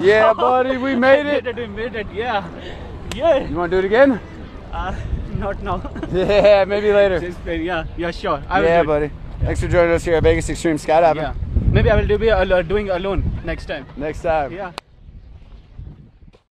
Yeah, buddy, we made it. We made it, yeah. Yeah. You want to do it again? Not now. Yeah, maybe later. Yeah, sure. Yeah, buddy. Thanks for joining us here at Vegas Extreme Skydiving. Yeah. Maybe I will be doing alone next time. Next time. Yeah.